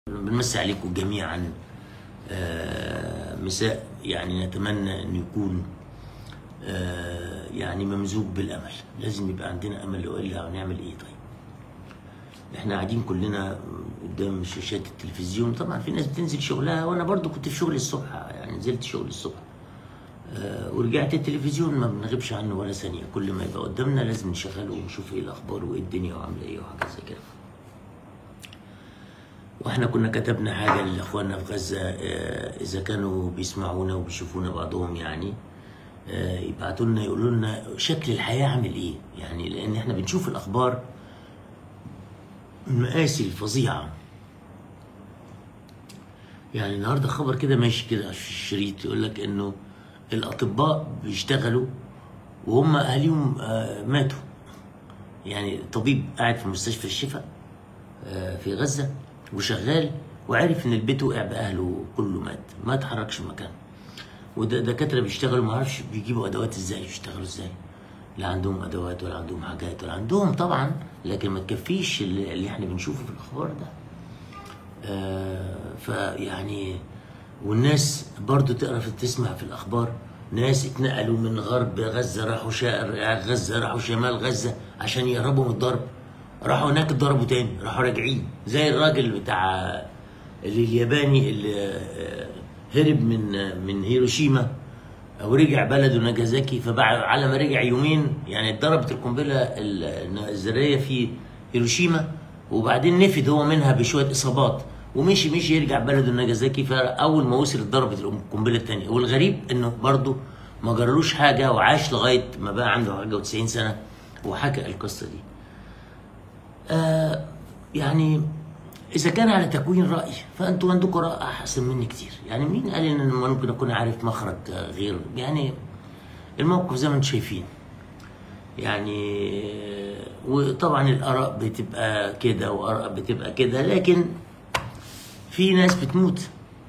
بنمسي عليكم جميعا. مساء يعني نتمنى ان يكون يعني ممزوج بالامل. لازم يبقى عندنا امل، والا هنعمل ايه؟ طيب احنا قاعدين كلنا قدام شاشات التلفزيون. طبعا في ناس بتنزل شغلها، وانا برضو كنت في شغل الصبح، يعني نزلت شغل الصبح ورجعت. التلفزيون ما بنغيبش عنه ولا ثانيه، كل ما يبقى قدامنا لازم نشغله ونشوف ايه الاخبار وايه الدنيا وعامله ايه وحاجات زي كده. واحنا كنا كتبنا حاجه لاخواننا في غزه، اذا كانوا بيسمعونا وبيشوفونا بعضهم يعني يبعتوا لنا يقولوا لنا شكل الحياه عامل ايه، يعني لان احنا بنشوف الاخبار المآسي الفظيعه. يعني النهارده خبر كده ماشي كده في الشريط يقول لك انه الاطباء بيشتغلوا وهم اهاليهم ماتوا. يعني طبيب قاعد في مستشفى الشفاء في غزه وشغال، وعرف ان البيت وقع باهله كله مات، ما اتحركش مكانه. وده دكاتره بيشتغلوا ما اعرفش بيجيبوا ادوات ازاي، يشتغلوا ازاي؟ لا عندهم ادوات ولا عندهم حاجات ولا عندهم طبعا، لكن ما تكفيش اللي احنا بنشوفه في الاخبار ده. فيعني والناس برضو تسمع في الاخبار ناس اتنقلوا من غرب غزه راحوا شرق غزه، راحوا شمال غزه عشان يهربوا من الضرب، راحوا هناك اتضربوا تاني، راحوا راجعين. زي الراجل بتاع الياباني اللي هرب من هيروشيما ورجع بلده ناجازاكي، فبعد على ما رجع يومين يعني اتضربت القنبله الذريه في هيروشيما، وبعدين نفد هو منها بشويه اصابات ومشي يرجع بلده ناجازاكي. فاول ما وصل اتضربت القنبله الثانيه. والغريب انه برضه ما جرالوش حاجه وعاش لغايه ما بقى عنده حاجه و90 سنه وحكى القصه دي. يعني إذا كان على تكوين رأي فأنتوا عندكم رأي أحسن مني كتير. يعني مين قال إن ممكن أكون عارف مخرج غير؟ يعني الموقف زي ما أنتم شايفين. يعني وطبعا الآراء بتبقى كده وآراء بتبقى كده، لكن في ناس بتموت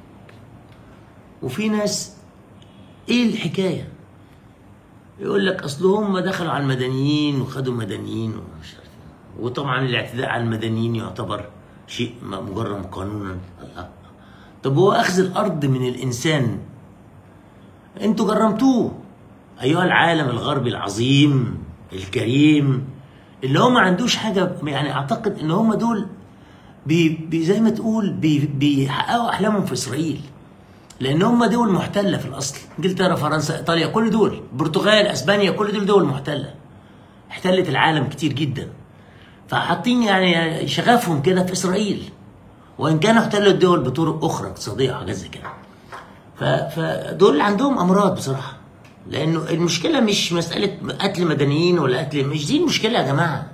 وفي ناس إيه الحكاية؟ يقول لك أصل هم دخلوا على المدنيين وخدوا مدنيين ومش عارف. وطبعا الاعتداء على المدنيين يعتبر شيء مجرم قانونا. طب هو اخذ الارض من الانسان انتوا جرمتوه ايها العالم الغربي العظيم الكريم اللي هو ما عندوش حاجه. يعني اعتقد ان هم دول زي ما تقول بيحققوا احلامهم في اسرائيل، لان هم دول محتله في الاصل. انجلترا، فرنسا، ايطاليا، كل دول، البرتغال، اسبانيا، كل دول محتله، احتلت العالم كتير جدا. فحاطين يعني شغفهم كده في اسرائيل، وان كانوا احتلوا الدول بطرق اخرى اقتصاديه وحاجات زي كده. فدول عندهم امراض بصراحه، لانه المشكله مش مساله قتل مدنيين ولا قتل، مش دي المشكله يا جماعه.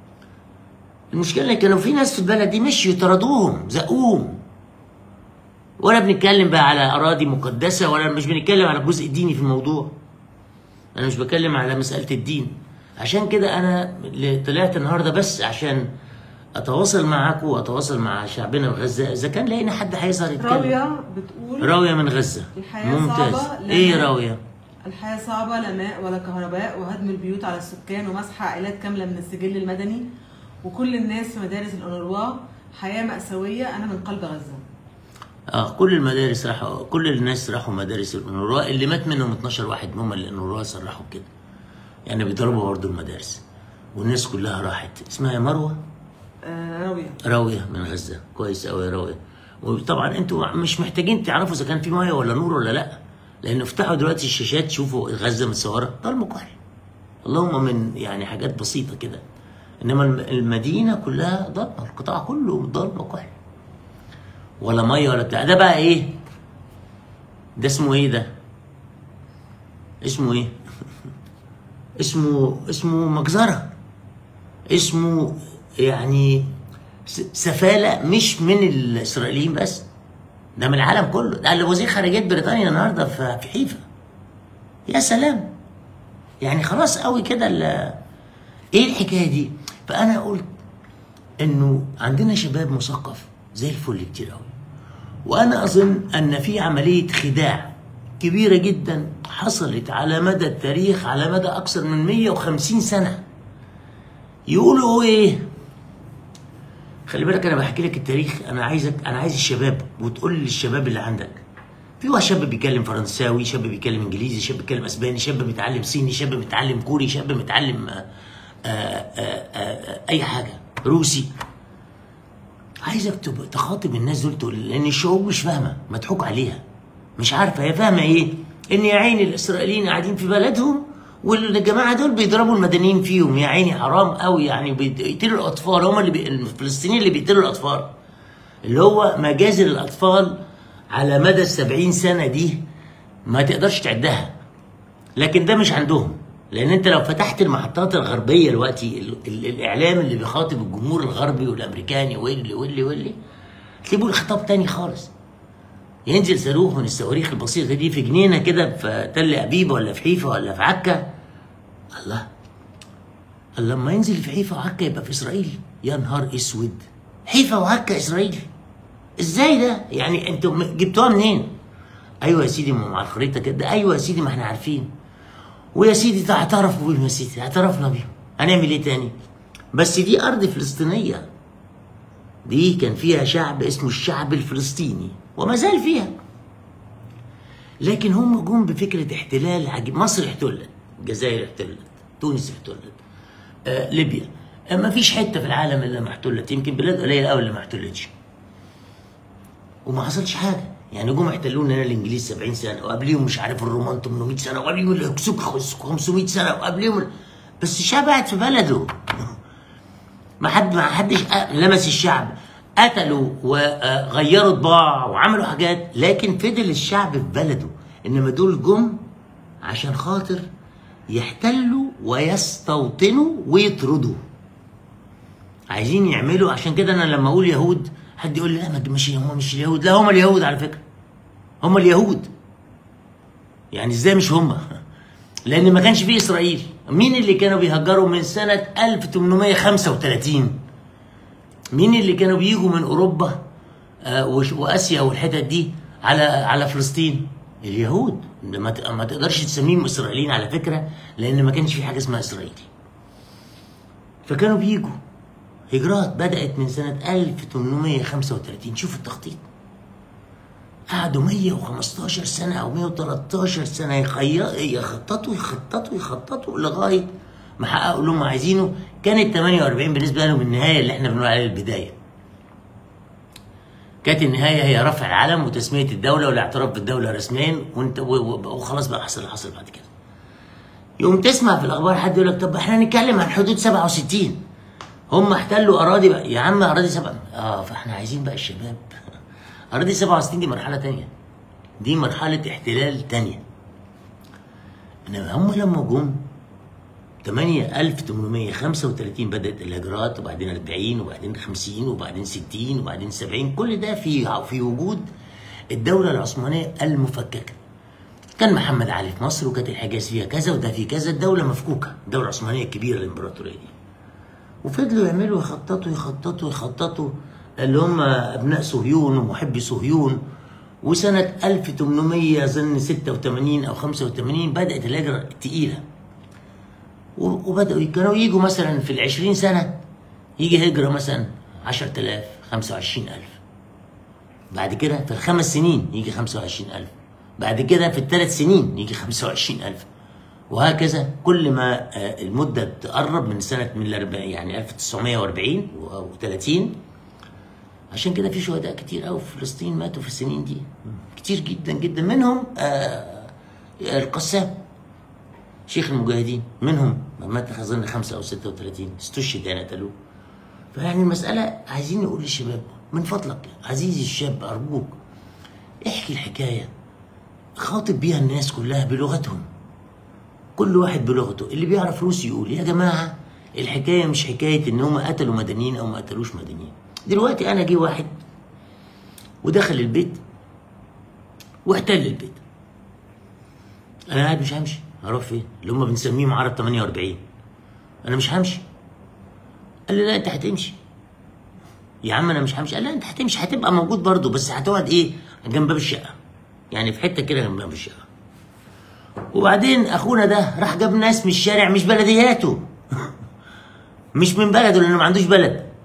المشكله كانوا في ناس في البلد دي مشيوا طردوهم زقوهم. ولا بنتكلم بقى على اراضي مقدسه، ولا مش بنتكلم على الجزء الديني في الموضوع. انا مش بتكلم على مساله الدين. عشان كده انا طلعت النهارده بس عشان اتواصل معاكم واتواصل مع شعبنا في غزه. اذا كان لقينا حد هيظهر يتكلم. راويه بتقول راويه من غزه. الحياه ممتاز. صعبه. ايه راويه؟ الحياه صعبه، لا ماء ولا كهرباء، وهدم البيوت على السكان ومسح عائلات كامله من السجل المدني، وكل الناس في مدارس الأونروا. حياه مأساويه. انا من قلب غزه. كل المدارس راحوا، كل الناس راحوا مدارس الأونروا. اللي مات منهم 12 واحد هم اللي الأونروا صرحوا كده. يعني بيضربوا برضه المدارس والناس كلها راحت. اسمها مروه؟ راويه من غزه. كويس قوي يا راويه. وطبعا انتوا مش محتاجين تعرفوا اذا كان في ميه ولا نور ولا لا، لان افتحوا دلوقتي الشاشات شوفوا غزه متصوره ضلمه كحل، اللهم من يعني حاجات بسيطه كده. انما المدينه كلها ضلمه، القطاع كله ضلمه كحل، ولا ميه ولا بتاع. ده بقى ايه؟ ده اسمه ايه ده؟ اسمه ايه؟ اسمه مجزره، اسمه يعني سفاله، مش من الاسرائيليين بس، ده من العالم كله. ده اللي وزير خارجيه بريطانيا النهارده في حيفا. يا سلام، يعني خلاص قوي كده. ايه الحكايه دي؟ فانا قلت انه عندنا شباب مثقف زي الفل كتير قوي، وانا اظن ان في عمليه خداع كبيره جدا حصلت على مدى التاريخ، على مدى اكثر من 150 سنه. يقولوا ايه؟ خلي بالك انا بحكي لك التاريخ، انا عايز الشباب وتقول لي الشباب اللي عندك. في واحد شاب بيتكلم فرنساوي، شاب بيتكلم انجليزي، شاب بيتكلم اسباني، شاب بيتعلم صيني، شاب بيتعلم كوري، شاب بيتعلم اي حاجه، روسي. عايزك تخاطب الناس دول، تقول لان الشعوب مش فاهمه، مضحوك عليها، مش عارفه هي فاهمه ايه؟ ان يا عيني الاسرائيليين قاعدين في بلدهم والجماعه دول بيضربوا المدنيين فيهم، يا عيني حرام قوي، يعني بيقتلوا الاطفال، هم الفلسطينيين اللي بيقتلوا الاطفال، اللي هو مجازر الاطفال على مدى ال70 سنه دي ما تقدرش تعدها. لكن ده مش عندهم، لان انت لو فتحت المحطات الغربيه دلوقتي، الاعلام اللي بيخاطب الجمهور الغربي والامريكاني واللي تلاقيه خطاب تاني خالص. ينزل صاروخ من الصواريخ البسيطه دي في جنينه كده في تل ابيب ولا في حيفا ولا في عكا، الله لما ينزل في حيفا وعكا يبقى في اسرائيل. يا نهار اسود، حيفا وعكا اسرائيل ازاي ده؟ يعني انتوا جبتوها منين؟ ايوه يا سيدي مع الخريطه كده، ايوه يا سيدي ما احنا عارفين، ويا سيدي اعترفوا بيهم، يا سيدي اعترفنا بيهم، هنعمل ايه تاني؟ بس دي ارض فلسطينيه، دي كان فيها شعب اسمه الشعب الفلسطيني وما زال فيها. لكن هم جم بفكره احتلال عجيب. مصر احتلت، الجزائر احتلت، تونس احتلت، ليبيا، ما فيش حته في العالم الا ما احتلت، يمكن بلاد قليله قوي اللي ما احتلتش وما حصلش حاجه. يعني جم احتلونا هنا الانجليز 70 سنه، وقبليهم مش عارف الرومان 800 سنه، وقبليهم الهكسوك 500 سنه، وقبليهم بس الشعب قاعد في بلده. ما حدش لمس الشعب، قتلوا وغيروا طباع وعملوا حاجات، لكن فضل الشعب في بلده. انما دول جم عشان خاطر يحتلوا ويستوطنوا ويطردوا، عايزين يعملوا. عشان كده انا لما اقول يهود حد يقول لي لا هم مش اليهود، لا هم اليهود على فكره، هم اليهود. يعني ازاي مش هم؟ لان ما كانش فيه اسرائيل. مين اللي كانوا بيهجروا من سنه 1835؟ مين اللي كانوا بيجوا من اوروبا واسيا والحتت دي على فلسطين؟ اليهود. ما تقدرش تسميهم اسرائيليين على فكره، لان ما كانش في حاجه اسمها اسرائيلي. فكانوا بيجوا هجرات بدات من سنه 1835. شوف التخطيط، قعدوا 115 سنه او 113 سنه يخططوا لغايه ما حققوا اللي هم عايزينه. كانت 48 بالنسبه لهم النهايه اللي احنا بنقول عليها البدايه. كانت النهايه هي رفع العلم وتسميه الدوله والاعتراف بالدوله رسميا، وخلاص بقى حصل اللي حصل بعد كده. يقوم تسمع في الاخبار حد يقول لك طب احنا هنتكلم عن حدود 67، هم احتلوا اراضي بقى. يا عم اراضي فاحنا عايزين بقى الشباب. اراضي 67 دي مرحله ثانيه، دي مرحله احتلال ثانيه. انما هم لما جم 1835 بدات الهجرات، وبعدين 40 وبعدين 50 وبعدين 60 وبعدين 70، كل ده في وجود الدوله العثمانيه المفككه. كان محمد علي في مصر، وكانت الحجاز فيها كذا وده في كذا، الدوله مفكوكه، الدوله العثمانيه الكبيره الامبراطوريه دي. وفضلوا يعملوا يخططوا اللي هم ابناء صهيون ومحبي صهيون. وسنه 1886 او 85 بدات الهجره الثقيله، وبداوا كانوا يجوا مثلا في ال20 سنه يجي هجره مثلا 10,000 25,000، بعد كده في ال5 سنين يجي 25,000، بعد كده في ال3 سنين يجي 25,000، وهكذا كل ما المده تقرب من سنه يعني 1940 و30. عشان كده في شهداء كتير قوي في فلسطين ماتوا في السنين دي، كتير جدا جدا، منهم القسام شيخ المجاهدين، منهم مات اظن 5 أو 36 استشهد يعني قتلوه. فيعني المساله عايزين نقول للشباب من فضلك عزيزي الشاب ارجوك احكي الحكايه، خاطب بيها الناس كلها بلغتهم، كل واحد بلغته. اللي بيعرف روسي يقول يا جماعه الحكايه مش حكايه ان هم قتلوا مدنيين او ما قتلوش مدنيين. دلوقتي انا جه واحد ودخل البيت واحتل البيت، انا قاعد مش همشي، هروح فين؟ اللي هم بنسميهم عرب 48. انا مش همشي. قال لي لا انت هتمشي. يا عم انا مش همشي. قال لا انت هتمشي، هتبقى موجود برضه، بس هتقعد ايه؟ جنب باب الشقه، يعني في حته كده جنب باب الشقه. وبعدين اخونا ده راح جاب ناس من الشارع مش بلدياته مش من بلده لانه ما عندوش بلد،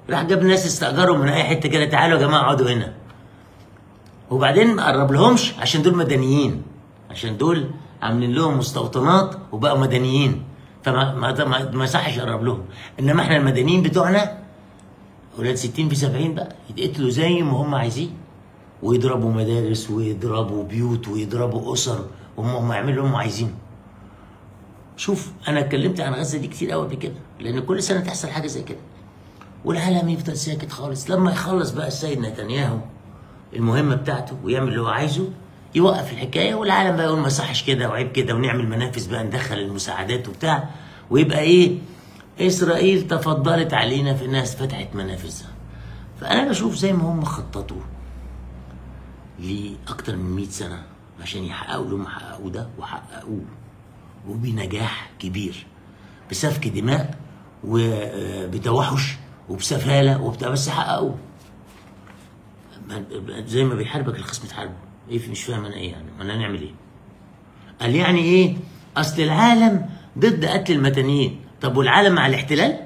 راح جاب ناس استأجروا من اي حته كده، تعالوا يا جماعه اقعدوا هنا. وبعدين ما قرب لهمش عشان دول مدنيين، عشان دول عاملين لهم مستوطنات وبقوا مدنيين، فما ما يصحش يقرب لهم. انما احنا المدنيين بتوعنا اولاد 60 في 70 بقى يتقتلوا زي ما هم عايزين، ويضربوا مدارس ويضربوا بيوت ويضربوا اسر، وهم يعملوا اللي هم عايزينه. شوف انا اتكلمت عن غزه دي كتير قوي قبل كده، لان كل سنه تحصل حاجه زي كده والعالم يفضل ساكت خالص. لما يخلص بقى السيد نتنياهو المهمه بتاعته ويعمل اللي هو عايزه، يوقف الحكايه والعالم بقى يقول ما صحش كده وعيب كده، ونعمل منافذ بقى ندخل المساعدات وبتاع، ويبقى ايه؟ اسرائيل تفضلت علينا في الناس فتحت منافذها. فانا بشوف زي ما هم خططوا لاكتر من 100 سنه عشان يحققوا اللي هم حققوه ده، وحققوه وبنجاح كبير، بسفك دماء وبتوحش وبسفاله وبتاع، بس حققوه. زي ما بيحاربك الخصم تحاربه. ايه مش فاهم انا ايه يعني؟ ما نعمل ايه؟ قال يعني ايه؟ اصل العالم ضد قتل المدنيين. طب والعالم مع الاحتلال؟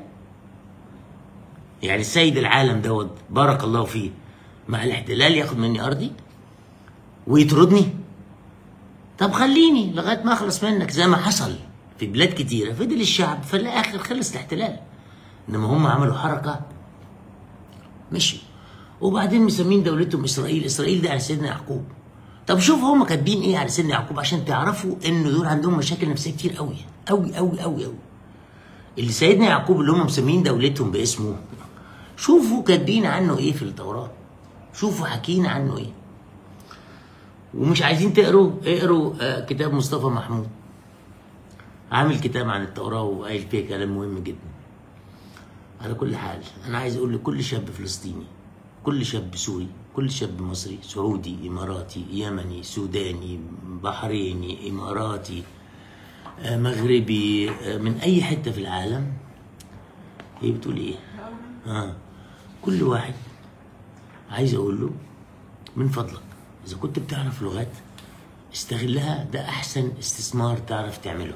يعني السيد العالم دوت بارك الله فيه مع الاحتلال ياخد مني ارضي ويطردني؟ طب خليني لغايه ما اخلص منك، زي ما حصل في بلاد كتيره، فضل الشعب في الاخر خلص الاحتلال. انما هم عملوا حركه مشي، وبعدين مسمين دولتهم اسرائيل. اسرائيل ده على سيدنا يعقوب. طب شوف هم كاتبين ايه على سيدنا يعقوب عشان تعرفوا ان دول عندهم مشاكل نفسيه كتير قوي قوي قوي قوي قوي. اللي سيدنا يعقوب اللي هم مسمين دولتهم باسمه، شوفوا كاتبين عنه ايه في التوراه، شوفوا حكينا عنه ايه. ومش عايزين تقروا، اقروا كتاب مصطفى محمود، عامل كتاب عن التوراه وقايل فيه كلام مهم جدا. على كل حال انا عايز اقول لكل شاب فلسطيني، كل شاب سوري، كل شاب مصري، سعودي، اماراتي، يمني، سوداني، بحريني، اماراتي، مغربي، من اي حته في العالم. هي بتقول ايه؟ كل واحد عايز اقول له من فضلك اذا كنت بتعرف لغات استغلها، ده احسن استثمار تعرف تعمله.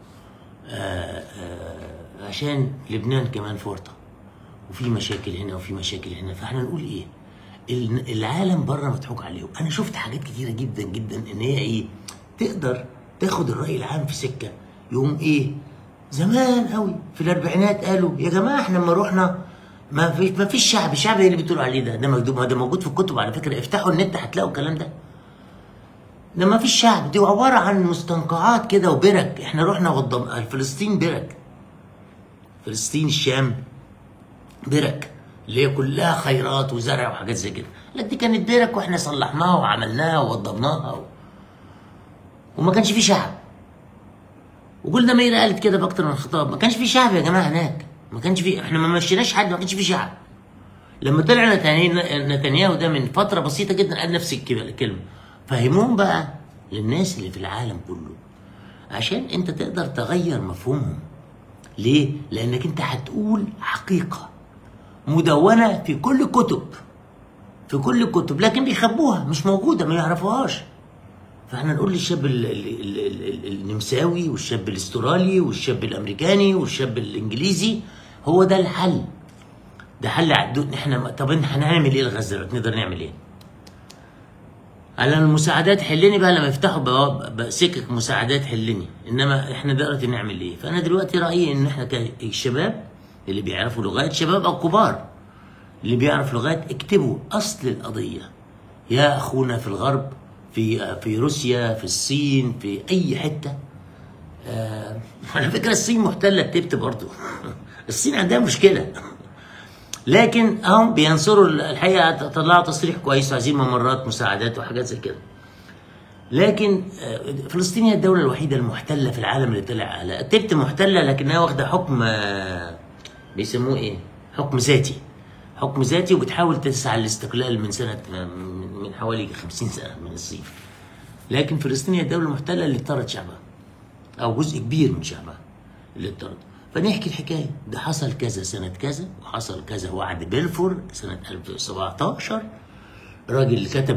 عشان لبنان كمان فرطه، وفي مشاكل هنا وفي مشاكل هنا. فاحنا نقول ايه؟ العالم بره مضحوك عليهم. انا شفت حاجات كتيره جدا جدا ان هي ايه؟ تقدر تاخد الراي العام في سكه. يقوم ايه؟ زمان قوي في الاربعينات قالوا يا جماعه احنا لما رحنا ما فيش شعب. الشعب اللي بتقولوا عليه ده مكتوب، ده موجود في الكتب على فكره، افتحوا النت هتلاقوا الكلام ده. ده ما فيش شعب، دي عباره عن مستنقعات كده وبرك. احنا رحنا فلسطين برك، فلسطين الشام برك اللي هي كلها خيرات وزرع وحاجات زي كده. لا دي كانت برك واحنا صلحناها وعملناها ووضبناها وما كانش في شعب. وجولدا مير قالت كده باكتر من خطاب، ما كانش في شعب يا جماعه هناك، ما كانش في، احنا ما مشيناش حد، ما كانش في شعب. لما طلع نتنياهو ده من فتره بسيطه جدا قال نفس الكلمه. فهموهم بقى للناس اللي في العالم كله عشان انت تقدر تغير مفهومهم. ليه؟ لانك انت هتقول حقيقه مدونه في كل كتب، في كل الكتب، لكن بيخبوها، مش موجوده، ما يعرفوهاش. فاحنا نقول للشاب النمساوي والشاب الاسترالي والشاب الامريكاني والشاب الانجليزي هو ده الحل. ده حل احنا. طب هنعمل ايه لغزه؟ نقدر نعمل ايه؟ على المساعدات حلني بقى، لما يفتحوا سكك مساعدات حلني. انما احنا دلوقتي نعمل ايه؟ فانا دلوقتي رايي ان احنا كشباب اللي بيعرفوا لغات، شباب او كبار اللي بيعرف لغات، اكتبوا اصل القضيه يا اخونا في الغرب، في روسيا، في الصين، في اي حته. على فكره الصين محتله التبت برضه. الصين عندها مشكله، لكن هم بينصروا الحقيقه، طلعوا تصريح كويس وعايزين ممرات مساعدات وحاجات زي كده. لكن فلسطين هي الدوله الوحيده المحتله في العالم اللي طلع على التبت. محتله لكنها واخده حكم بيسموه ايه؟ حكم ذاتي. حكم ذاتي، وبتحاول تسعى للاستقلال من سنه، من حوالي 50 سنه من الصين. لكن فلسطين هي الدوله المحتله اللي اضطرت شعبها، او جزء كبير من شعبها اللي اضطرت. فنحكي الحكايه، ده حصل كذا سنه كذا، وحصل كذا وعد بلفور سنه 2017. راجل كتب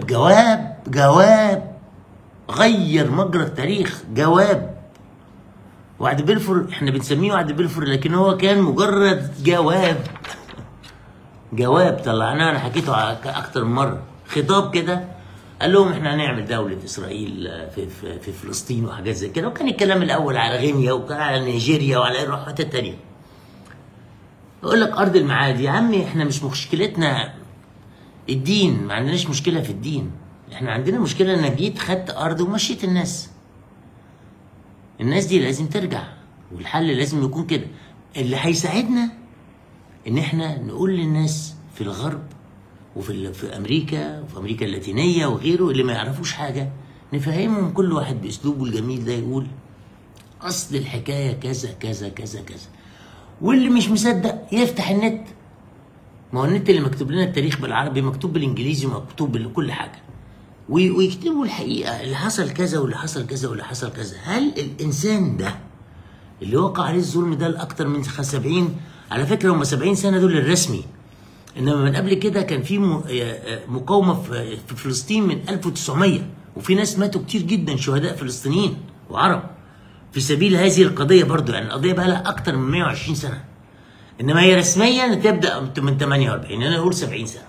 جواب غير مجرى التاريخ. جواب وعد بلفور، احنا بنسميه وعد بلفور، لكن هو كان مجرد جواب. جواب طلعناه، انا حكيته اكتر من مره، خطاب كده قال لهم احنا هنعمل دوله اسرائيل في فلسطين وحاجات زي كده، وكان الكلام الاول على غينيا وكان على نيجيريا وعلى حتت تانيه. يقول لك ارض المعاد. يا عمي احنا مش مشكلتنا الدين، ما عندناش مشكله في الدين، احنا عندنا مشكله انك جيت خدت ارض ومشيت الناس. الناس دي لازم ترجع، والحل لازم يكون كده. اللي هيساعدنا ان احنا نقول للناس في الغرب في امريكا وفي امريكا اللاتينيه وغيره اللي ما يعرفوش حاجه، نفهمهم كل واحد باسلوبه الجميل ده، يقول اصل الحكايه كذا كذا كذا كذا. واللي مش مصدق يفتح النت، ما هو النت اللي مكتوب لنا التاريخ بالعربي مكتوب بالانجليزي ومكتوب بكل حاجه، ويكتبوا الحقيقه اللي حصل كذا واللي حصل كذا واللي حصل كذا. هل الانسان ده اللي وقع عليه الظلم ده لاكثر من 70، على فكره هم 70 سنه دول الرسمي، انما من قبل كده كان في مقاومه في فلسطين من 1900، وفي ناس ماتوا كتير جدا شهداء فلسطينيين وعرب في سبيل هذه القضيه برضو. يعني القضيه بقى لها اكتر من 120 سنه، انما هي رسميا تبدا من 48، انا اقول 70 سنه.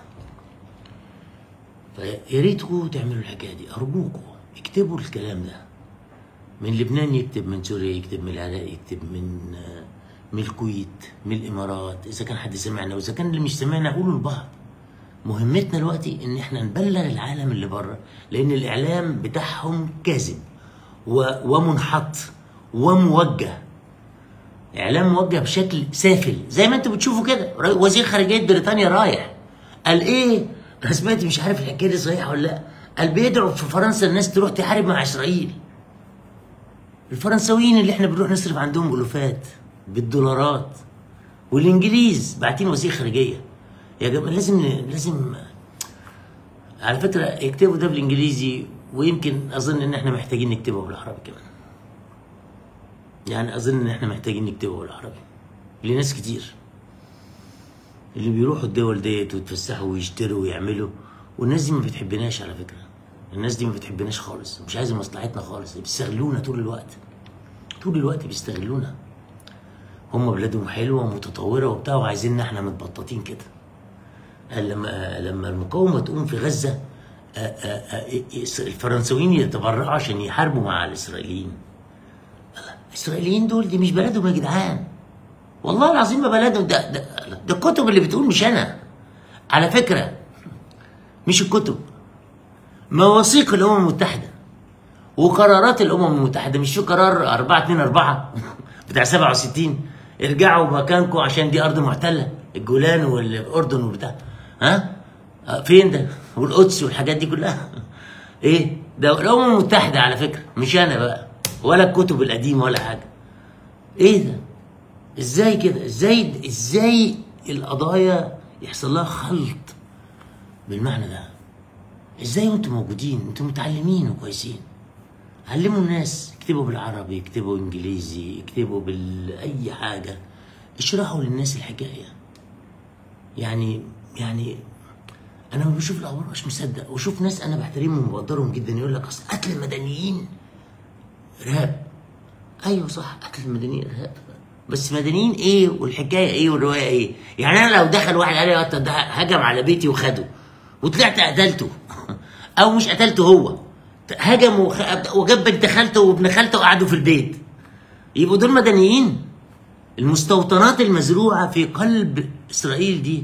فيا ريتكم تعملوا الحكايه دي، ارجوكم اكتبوا الكلام ده. من لبنان يكتب، من سوريا يكتب، من العراق يكتب، من الكويت، من الامارات، اذا كان حد سمعنا، واذا كان اللي مش سمعنا قولوا لبعض. مهمتنا دلوقتي ان احنا نبلغ العالم اللي بره، لان الاعلام بتاعهم كاذب ومنحط وموجه. اعلام موجه بشكل سافل زي ما انتوا بتشوفوا كده. وزير خارجيه بريطانيا رايح قال ايه؟ انا سمعت مش عارف الحكايه دي صحيحه ولا لا، قال بيدعوا في فرنسا الناس تروح تحارب مع اسرائيل. الفرنساويين اللي احنا بنروح نصرف عندهم الوفات بالدولارات، والانجليز باعتين وزير خارجيه. يا جماعه لازم على فكره اكتبوا ده بالانجليزي، ويمكن اظن ان احنا محتاجين نكتبه بالعربي كمان. يعني اظن ان احنا محتاجين نكتبه بالعربي لناس كتير اللي بيروحوا الدول ديت ويتفسحوا ويشتروا ويعملوا، والناس دي ما بتحبناش على فكره. الناس دي ما بتحبناش خالص، مش عايزه مصلحتنا خالص، بيستغلونا طول الوقت، طول الوقت بيستغلونا. هم بلادهم حلوه ومتطوره وبتاع، وعايزيننا احنا متبططين كده. لما المقاومه تقوم في غزه، الفرنساويين يتبرعوا عشان يحاربوا مع الاسرائيليين. الاسرائيليين دول دي مش بلدهم يا جدعان، والله العظيم ما بلدهم. ده الكتب اللي بتقول، مش انا على فكره، مش الكتب، مواثيق الامم المتحده وقرارات الامم المتحده. مش في قرار 424 بتاع 67 ارجعوا مكانكم عشان دي ارض محتله، الجولان والاردن وبتاع، ها فين ده؟ والقدس والحاجات دي كلها. ايه ده؟ الامم المتحده على فكره، مش انا بقى ولا الكتب القديمه ولا حاجه. ايه ده؟ ازاي كده؟ ازاي القضايا يحصل لها خلط بالمعنى ده؟ ازاي وانتم موجودين؟ انتم متعلمين وكويسين، علموا الناس، اكتبوا بالعربي، اكتبوا انجليزي، اكتبوا باي حاجه، اشرحوا للناس الحكايه. يعني انا لما بشوف الاخبار مش مصدق، واشوف ناس انا بحترمهم وبقدرهم جدا يقول لك اصل قتل المدنيين ارهاب. ايوه صح، قتل المدنيين ارهاب، بس مدنيين ايه والحكايه ايه والروايه ايه؟ يعني انا لو دخل واحد قال لي هجم على بيتي وخده وطلعت قتلته او مش قتلته، هو هجم وجاب بنت خالته وابن خالته وقعدوا في البيت، يبقوا دول مدنيين؟ المستوطنات المزروعه في قلب اسرائيل دي،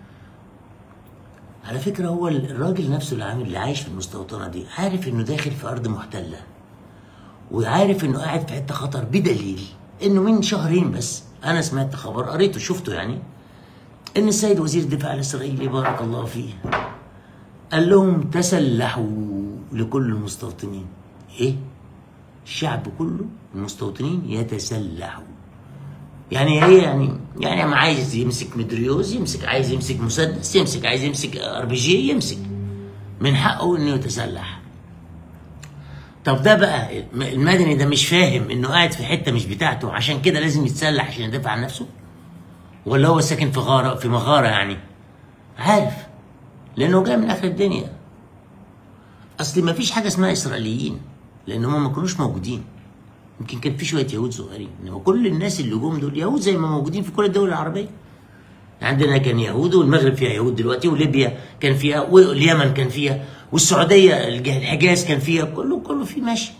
على فكره هو الراجل نفسه اللي عايش في المستوطنه دي عارف انه داخل في ارض محتله، وعارف انه قاعد في حته خطر، بدليل انه من شهرين بس انا سمعت خبر، قريته شفته يعني، ان السيد وزير الدفاع الاسرائيلي بارك الله فيه قال لهم تسلحوا لكل المستوطنين. ايه؟ الشعب كله المستوطنين يتسلحوا. يعني ايه؟ يعني ما عايز يمسك مدريوز يمسك، عايز يمسك مسدس يمسك، عايز يمسك RPG يمسك، من حقه انه يتسلح. طب ده بقى المدني ده مش فاهم انه قاعد في حته مش بتاعته عشان كده لازم يتسلح عشان يدافع عن نفسه؟ ولا هو ساكن في مغاره يعني؟ عارف، لانه جاي من اخر الدنيا. اصل ما فيش حاجه اسمها اسرائيليين، لان هم ما كانوش موجودين. يمكن كان في شويه يهود صغيرين، انما كل الناس اللي جم دول يهود زي ما موجودين في كل الدول العربيه. عندنا كان يهود، والمغرب فيها يهود دلوقتي، وليبيا كان فيها، واليمن كان فيها، والسعوديه الحجاز كان فيها، كله فيه ماشي.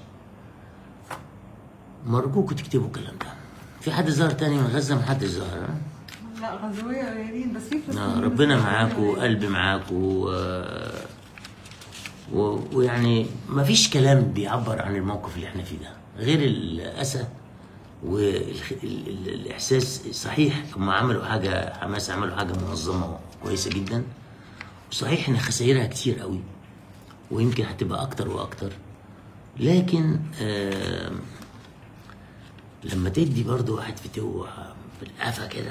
مرجوكوا تكتبوا الكلام ده. في حد ظهر تاني من غزه؟ ما حدش ظهر. ها؟ لا غزاويه قليلين بس في فلسطينيين. ربنا معاكوا، قلبي معاكوا، ويعني ما فيش كلام بيعبر عن الموقف اللي احنا فيه ده غير الاسى والاحساس. صحيح هم عملوا حاجه، حماس عملوا حاجه منظمه كويسه جدا، وصحيح ان خسائرها كتير قوي ويمكن هتبقى اكتر واكتر، لكن لما تدي برضه واحد فتوه بالقفا كده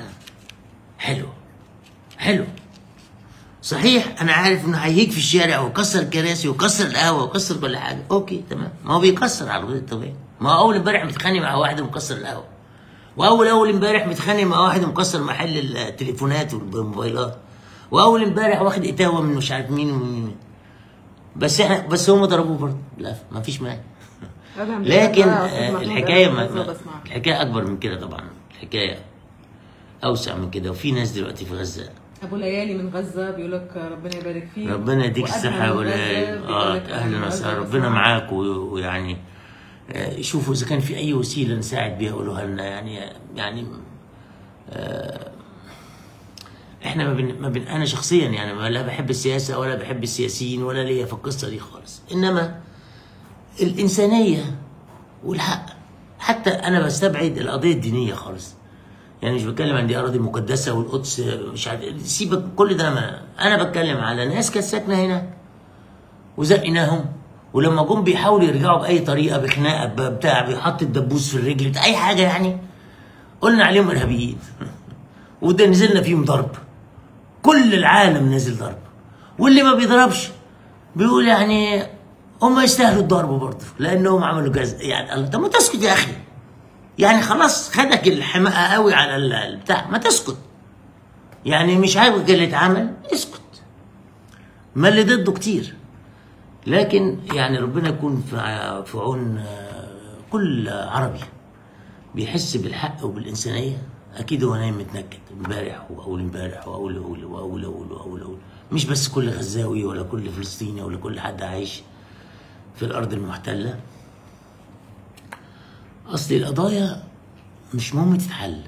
حلو. صحيح انا عارف انه هيهيج في الشارع ويكسر الكراسي ويكسر القهوه ويكسر كل حاجه، اوكي تمام، ما هو بيكسر على الغير الطبيعي. ما هو اول امبارح متخانق مع واحد ومكسر القهوه، واول امبارح متخانق مع واحد ومكسر محل التليفونات والموبايلات، واول امبارح واخد اتاوه من مش عارف مين ومين. بس هم ضربوه برضه، لا ما فيش مانع. لكن الحكايه اكبر من كده طبعا، الحكايه اوسع من كده، وفي ناس دلوقتي في غزه. ابو ليالي من غزه بيقول لك ربنا يبارك فيك، ربنا يديك الصحه يا ابو ليالي. اهلا وسهلا، ربنا معاك. ويعني شوفوا اذا كان في اي وسيله نساعد بيها قولوها لنا. يعني احنا انا شخصيا يعني لا بحب السياسه ولا بحب السياسيين ولا ليا في القصه دي خالص، انما الانسانيه والحق. حتى انا بستبعد القضيه الدينيه خالص، يعني مش بتكلم عن دي اراضي مقدسه والقدس مش عارف، سيبك كل ده. انا بتكلم على ناس كانت ساكنه هنا وزقناهم، ولما جم بيحاولوا يرجعوا باي طريقه، بخناقه بتاع، بيحط الدبوس في الرجل بتاع اي حاجه، يعني قلنا عليهم ارهابيين. وده نزلنا فيهم ضرب، كل العالم نازل ضرب، واللي ما بيضربش بيقول يعني هم يستاهلوا الضرب برضه لانهم عملوا جزء. يعني الله، طب ما تسكت يا اخي، يعني خلاص خدك الحماقه قوي على البتاع، ما تسكت. يعني مش عاجبك اللي اتعمل، اسكت. ما اللي ضده كتير، لكن يعني ربنا يكون في عون كل عربي بيحس بالحق وبالانسانيه. اكيد هو نايم متنكد امبارح واول امبارح واول، مش بس كل غزاوي ولا كل فلسطيني ولا كل حد عايش في الارض المحتله. اصل القضايا مش مهم تتحل،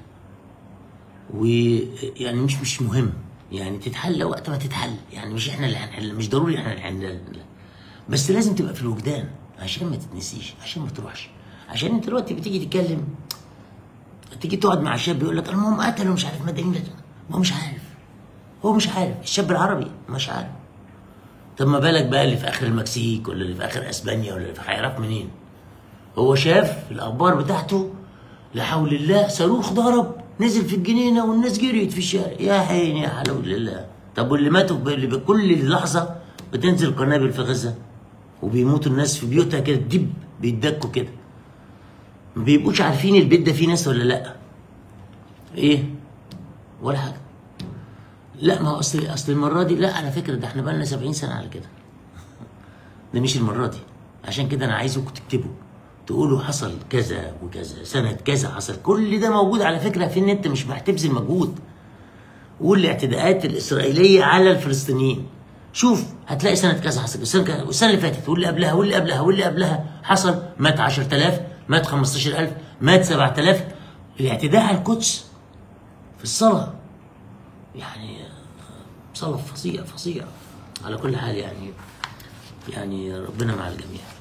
ويعني مش مهم يعني تتحل وقت ما تتحل، يعني مش احنا اللي هنحل، مش ضروري احنا اللي هنحل، بس لازم تبقى في الوجدان عشان ما تتنسيش، عشان ما تروحش. عشان انت دلوقتي بتيجي تتكلم، تيجي تقعد مع شاب يقول لك المهم قتلوا مش عارف مدنيين، ما هو مش عارف الشاب العربي مش عارف. طب ما بالك بقى اللي في اخر المكسيك ولا اللي في اخر اسبانيا ولا اللي في، هيعرف منين؟ هو شاف الاخبار بتاعته، لا حول الله، صاروخ ضرب نزل في الجنينه والناس جريت في الشارع، يا عيني يا حول الله. طب واللي ماتوا اللي بكل لحظه بتنزل قنابل في غزه وبيموتوا الناس في بيوتها كده، دب بيتدكوا كده، ما بيبقوش عارفين البيت ده فيه ناس ولا لا. ايه ولا حاجه. لا ما هو اصل المره دي، لا على فكره ده احنا بقالنا 70 سنه على كده. ده مش المره دي، عشان كده انا عايزكم تكتبوا، تقولوا حصل كذا وكذا، سنه كذا حصل، كل ده موجود على فكره في النت، مش هتبذل مجهود. والاعتداءات الاسرائيليه على الفلسطينيين، شوف هتلاقي سنه كذا حصل، والسنه اللي فاتت واللي قبلها واللي قبلها واللي قبلها حصل، مات 10,000، مات 15,000، مات 7,000. الاعتداء على القدس في الصلاه يعني صلاه فظيع. على كل حال يعني ربنا مع الجميع.